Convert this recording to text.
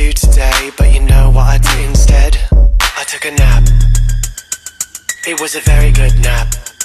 you today, but you know what I did instead? I took a nap. It was a very good nap.